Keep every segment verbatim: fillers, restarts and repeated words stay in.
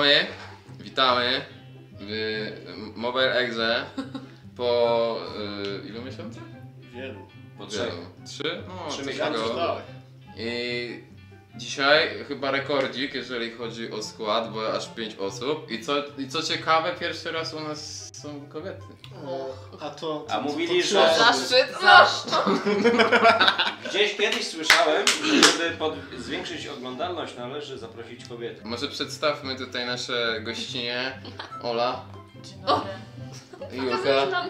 witamy, witamy w Mobile Exe po yy, ilu miesiącach? Wielu. Po trzech. Trzy? No, Trzy coś miesiące, takiego. tak. I dzisiaj chyba rekordzik, jeżeli chodzi o skład, bo aż pięć osób. I co, i co ciekawe, pierwszy raz u nas są kobiety. O, a to... A to, mówili, to, że- to, Zaszczyt, zaszczyt. Gdzieś kiedyś słyszałem, że żeby pod... zwiększyć oglądalność należy zaprosić kobiety. Może przedstawmy tutaj nasze gościnie. Ola, Dzień dobry. Julka,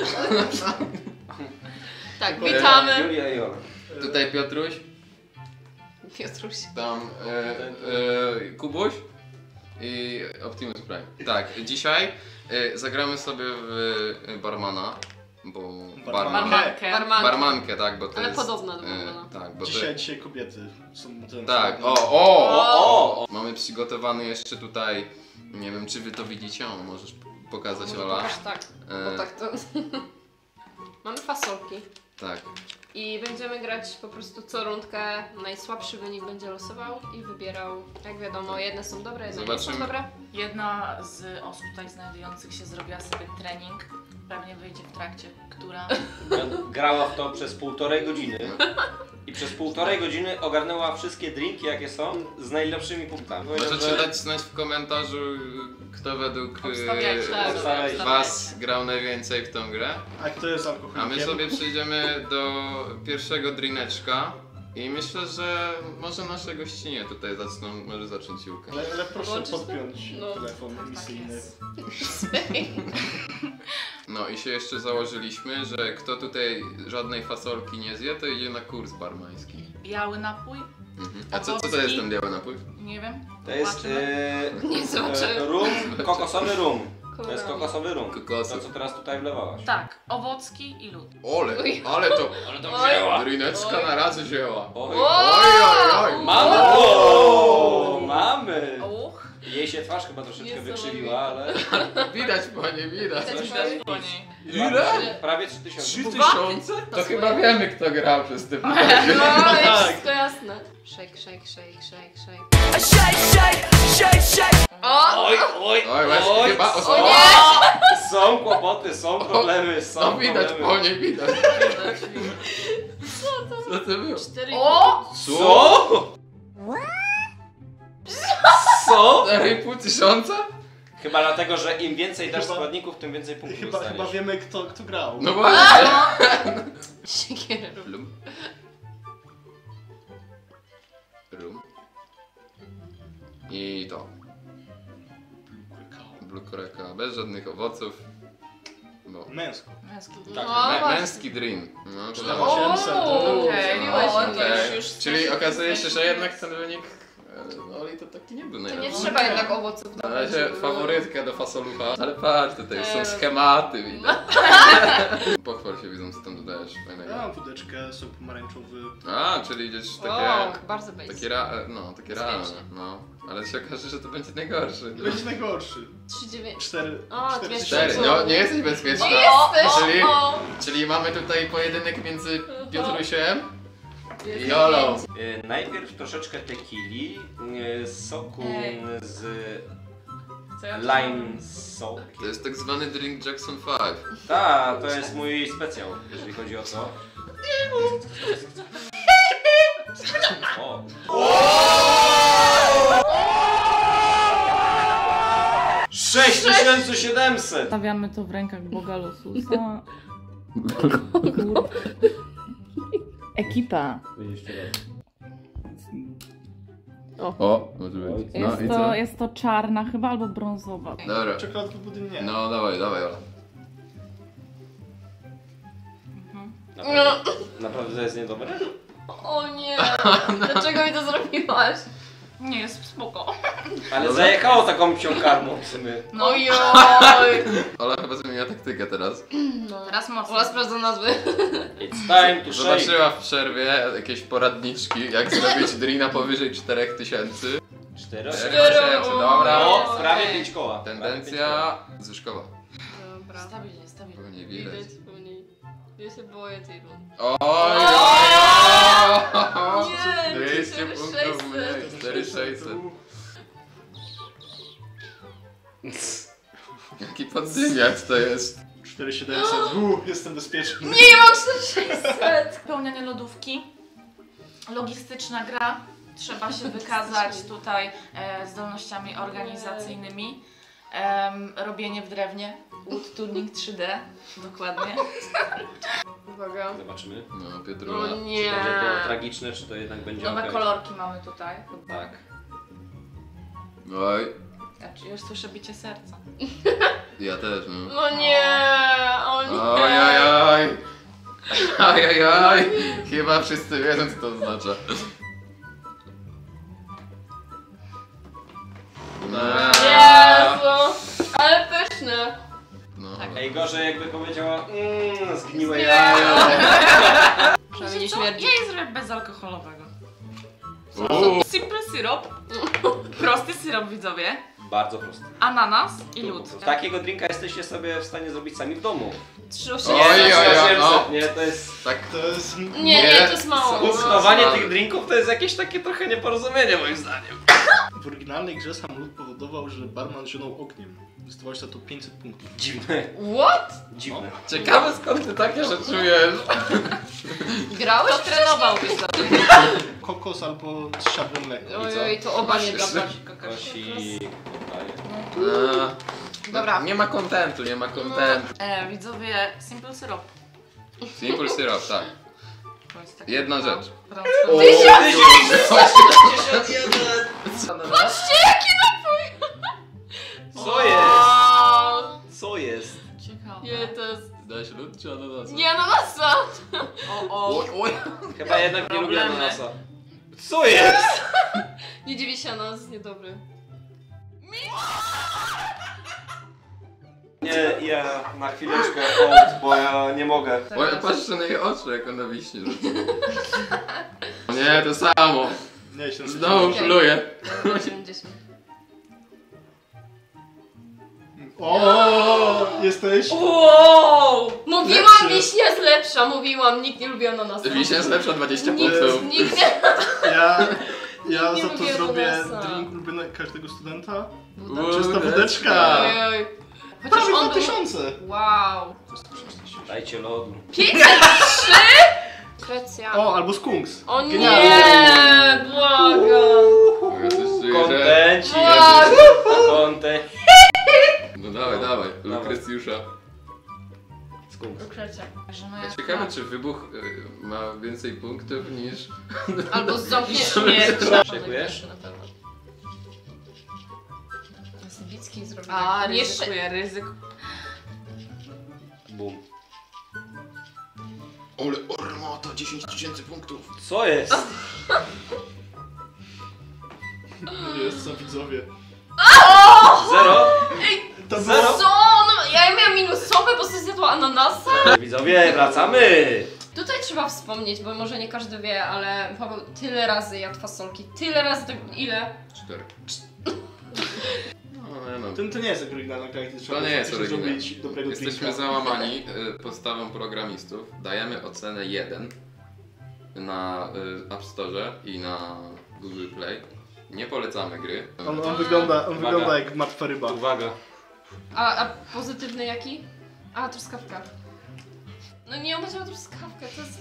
Tak, witamy. Julia i Ola. tutaj Piotruś, Piotruś. tam e, e, Kubuś i Optimus Prime. Tak, dzisiaj e, zagramy sobie w barmana, bo barman, Barmankę. Barmankę. barmankę, tak, bo to Ale jest... podobna do barmana. E, tak, bo to Dzisiaj, dzisiaj kobiety są ten Tak, ten- o, o, O, o! Mamy przygotowany jeszcze tutaj, nie wiem czy wy to widzicie, o, możesz pokazać Może Ola. pokaż tak, E, bo tak to... Mamy fasolki. Tak, I będziemy grać po prostu co rundkę, najsłabszy wynik będzie losował i wybierał, jak wiadomo, jedne są dobre, jedne nie są Zobaczymy. dobre. Jedna z osób tutaj znajdujących się zrobiła sobie trening, pewnie wyjdzie w trakcie, która... Grała w to przez półtorej godziny. I przez półtorej godziny ogarnęła wszystkie drinki jakie są z najlepszymi punktami. Powiedział, możecie że- dać znać w komentarzu, kto według e, Obstawiajcie, tak, obstawiajcie. was grał najwięcej w tą grę. A kto jest A alkoholikiem? my sobie przejdziemy do pierwszego drineczka. I myślę, że może nasze gościnie tutaj zaczną, może zacząć Julkę. Ale, ale proszę Włączysz to? podpiąć No. telefon Tak emisyjny. jest. No i się jeszcze założyliśmy, że kto tutaj żadnej fasolki nie zje, to idzie na kurs barmański. Biały napój? Mhm. A co, co to jest ten biały napój? Nie wiem. To jest Zobaczymy. e, Nie zobaczymy. e, rum, kokosowy rum. To jest Kolorami. kokosowy rum. Kokosy. To co teraz tutaj wlewałaś. Tak, owocki i lód. Ole, Oj. ale to, ale to Oj. wzięła. Drineczka Oj. na razy wzięła. Oj. Oj, oj, oj. Mamy! O! O, mamy! Uch, Jej się twarz chyba troszeczkę Niesamowite. wykrzywiła, ale... Widać panie, widać. Widać. Coś widać tam po nic. niej. Ile? Prawie trzy tysiące. Trzy Dwa? tysiące? To chyba wiemy kto grał przez te pół No, tak. wszystko jasne. Shake, shake, shake, shake, shake. O! Oj, oj, Oj, właśnie oj, chyba są, o- są kłopoty, są problemy, są No widać problemy. po niej, widać. Co to było? Cztery. O! Co? Co? cztery i pół tysiąca? Chyba dlatego, że im więcej dasz Chyba- składników, tym więcej punktów Chyba, dostaniesz. chyba wiemy kto, kto grał. No właśnie. Siekierę. Rum. Rum. I to. Blue Koreka, bez żadnych owoców. Bo Męsko. Męski. Tak, No, mę- właśnie. męski dream. No, to Cztery dobrze. osiemset, to było- Okej, No, miłeś okej. mi to już- już Czyli coś- okazuje się, coś- że jednak ten wynik e, Oli to taki nie był To nie najlepszy. trzeba jednak owoców Na dawać, razie żeby było- faworytka do fasolucha. Ale patrz, tutaj są Eee. schematy, widać. Pochwal się, widzą co tam dodajesz Ja fajnego. mam wódeczkę, sok pomarańczowy. A, czyli idziesz O, takie... bardzo basic. Takie ra... no, takie realne, Bezpieczne. no. Ale się okaże, że to będzie najgorszy. Będzie najgorszy. trzy dziewięć. Cztery. O, cztery dwie Cztery, Jezu. no nie jesteś bezpieczna. Nie jesteś! Czyli, O! czyli mamy tutaj pojedynek między Piotrusiem Jest i Olą. zdjęcie. E, najpierw troszeczkę tequili, e, soku Ej. z Co ja lime sok. To jest tak zwany drink Jackson pięć. Tak, to jest mój specjał, jeżeli chodzi o to. O. sześć tysięcy siedemset! Stawiamy to w rękach Boga Losusa. Ekipa. O, może być. No Jest i to, co? jest to czarna chyba albo brązowa. Dobra. Czekoladkowy budyń nie. No dawaj, dawaj Ola. Naprawdę, naprawdę to jest niedobre? O nie! Dlaczego mi to zrobiłaś? Nie, jest spoko. Ale Dobra. zajechało taką psią karmą w sumie. No Ojoj! Ola chyba zmieniła taktykę teraz. No. Teraz mocno. Ola sprawdza nazwy. It's time to shake. Zobaczyła w przerwie jakieś poradniczki, jak zrobić drina powyżej czterech tysięcy. Cztery. Cztery Cztery. tysięcy, dobra. O, prawie pięć koła. Tendencja zwyżkowa. Dobra. Stabilnie, stabilnie. Bo nie widać. Widać po niej. Ja się boję tej rundy. Oj! Nie, dwieście cztery punktów sześćset. mniej, cztery tysiące sześćset. Jaki podzymiacz to jest? cztery tysiące siedemset. Uuu, jestem bezpieczny. Nie, mam cztery tysiące sześćset! Wypełnianie lodówki. Logistyczna gra. Trzeba się wykazać tutaj e, zdolnościami organizacyjnymi. Em, robienie w drewnie. Wood turning trzy D. Dokładnie. Uwaga. Zobaczymy. No, O Pietruła. Czy nie. będzie to tragiczne, czy to jednak będzie Nowe okej? kolorki mamy tutaj. Tak. Oj, Znaczy, już słyszę bicie serca. ja też, no. No nie, o nie. Ojojoj! Ojojoj! Chyba wszyscy wiedzą, co to oznacza. No. Jezu, ale pyszne. No. Tak. Ej, gorzej jakby powiedziała mmm, zgniłe Nie. jajo. Przynajmniej nie Wiecie co? śmierdzi. Ja je zrobię bezalkoholowego. Uuu. Simple syrup. Prosty syrop, widzowie. Bardzo proste. Ananas i lód. Takiego drinka jesteście sobie w stanie zrobić sami w domu. trzy Oj, osiemset. oj, oj, osiemset, no. nie, to jest... Tak. To jest... Nie, nie, to jest mało. Punktowanie No. tych drinków to jest jakieś takie trochę nieporozumienie moim zdaniem. W oryginalnej grze sam lód powodował, że barman zionął ogniem. Zdobywał się za to pięćset punktów. Dziwne, What? dziwne. Ciekawe skąd ty takie rzeczy czujesz. Grałeś? To trenował widzowie. Kokos albo z siadłym mlekiem. Ojej, to oba nie dla Kosi... A, Dobra. Nie ma kontentu, nie ma kontentu. E, widzowie, simple syrup. Simple syrup, tak. To jest taka Jedna gra. rzecz. Transfer- Patrzcie, jaki napój! Co jest? O, Co jest? Ciekawe. nie, to jest... Dałeś lód czy ananasa? Nie, ananasa! O, o. Oj, oj. Chyba jednak nie lubię Problemy. ananasa. Co jest? Nie dziwię się, ananas jest niedobry. Nie, ja na chwileczkę hold, bo ja nie mogę. Oj, patrzcie na jej oczy, jak ona wiśnie. Nie, to samo. Nie, się Znowu Okej. pluje. osiemdziesiąt. O, jesteś? Wow! Mówiłam, Lepszy. wiśnia jest lepsza, mówiłam, nikt nie lubi ananasa. Wiśnia jest lepsza dwadzieścia Nikt, punktów. nikt nie... Ja, ja Nie za to lubię zrobię ananasa. drink ulubiony każdego studenta. Uuu, Czysta wódeczka. Ojej. Chociaż Prawie on dwa był... tysiące. Wow. Dajcie lodu. pięćset trzy? Szwecja. O, albo skunks. O nie, Genialnie. błagam. Ja coś czuję, że... Kontenci. Błagam. Konte. No dawaj, dawaj, Dawaj. Lukrecjusza. Skunks. Ukrecie. Że no Ja jak ciekawe, czy wybuch y, ma więcej punktów niż... Albo zamknięcie Śmierć. Szykujesz? na pewno. Sybicki zrobił. A, tak. Jeszcze... ryzykuję, ryzyk. Bum. Ole, ormota, dziesięć tysięcy punktów. Co jest? No jest, co widzowie. Zero? To Zero? było... Co? No, ja miałam minusowe, bo sobie zjadła ananasa? Widzowie, wracamy! Tutaj trzeba wspomnieć, bo może nie każdy wie, ale Paweł tyle razy jadł fasolki. Tyle razy tak... Ile? Cztery. No, nie no. To, to nie jest oryginalna gra, gdzie trzeba To nie jest faktycznie oryginalne. zrobić dobrego Jesteśmy drinka. załamani y, podstawą programistów. Dajemy ocenę jeden na y, App Store i na Google Play. Nie polecamy gry. On, on, wygląda, on Uwaga. wygląda jak martwa ryba. Uwaga. A, a pozytywny jaki? A, truskawka. No nie, on powiedział truskawkę, to jest...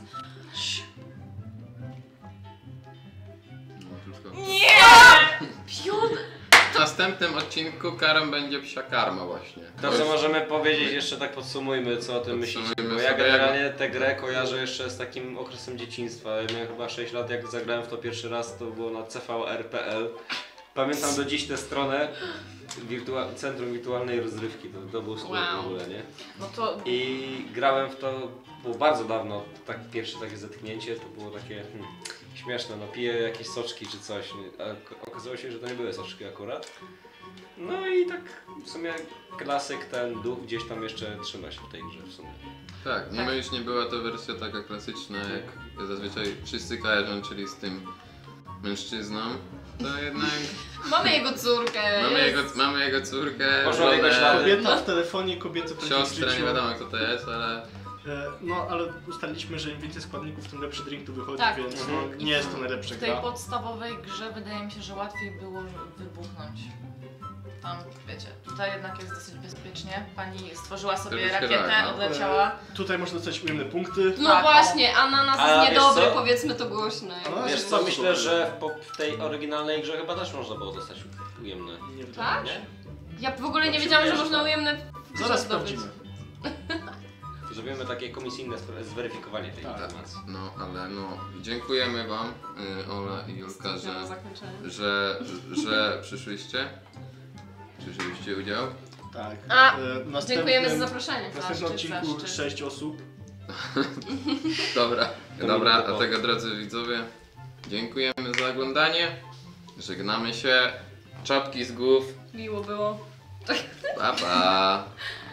No, troszkę. Nie! Pion! W następnym odcinku karą będzie psia karma właśnie. To co możemy powiedzieć, jeszcze tak podsumujmy, co o tym myślicie. Podsumujmy Bo ja sobie. generalnie tę grę kojarzę jeszcze z takim okresem dzieciństwa. Ja miałem chyba sześć lat, jak zagrałem w to pierwszy raz, to było na c v r kropka p l. Pamiętam do dziś tę stronę, wirtua- Centrum Wirtualnej Rozrywki, to, to był skrót Wow. w ogóle, nie? No to I grałem w to, było bardzo dawno, tak pierwsze takie zetknięcie, to było takie hmm, śmieszne, no piję jakieś soczki czy coś, nie? A ok- okazało się, że to nie były soczki akurat. No i tak w sumie klasyk, ten duch gdzieś tam jeszcze trzyma się w tej grze w sumie. Tak, nie Tak. mylić nie była to wersja taka klasyczna, jak zazwyczaj wszyscy kojarzą, czyli z tym mężczyzną. To jednak Mamy jego córkę. mamy jest. jego, mamy jego córkę, Poszła w jego żonę, ślady. Kobieta w telefonie, kobiety w siostrę, życiu. nie wiadomo kto to jest, ale... E, No, ale ustaliliśmy, że im więcej składników, tym lepszy drink tu wychodzi, Tak. więc Mhm. no, nie jest to najlepsza w tej gra. podstawowej grze wydaje mi się, że łatwiej było wybuchnąć. tam, wiecie, tutaj jednak jest dosyć bezpiecznie. Pani stworzyła sobie Tego się rakietę, da, no. odleciała. Tutaj można dostać ujemne punkty. No Tak, właśnie, ananas A jest wiesz niedobry, co? powiedzmy to głośno. A, Wiesz jest co, bardzo myślę, dobry. że w, po- w tej oryginalnej grze chyba też można było dostać ujemne. Nie wiem. Tak? Nie? Ja w ogóle nie No, wiedziałam, że przyjmujesz można to. ujemne w Zaraz zdobyć. sprawdzimy. Zrobimy takie komisyjne spra- zweryfikowanie tej Tak. informacji. No, ale no, dziękujemy wam, y, Ola i Julka, Na że, zakończenie. że, że przyszłyście. Przyszłyście udział. Tak. A, E, w następnym- Dziękujemy za zaproszenie. W następnym Zaszczyt, odcinku zaszczyt. sześć osób. Dobra, To dobra, było to. dlatego drodzy widzowie, dziękujemy za oglądanie. Żegnamy się. Czapki z głów. Miło było. Pa pa.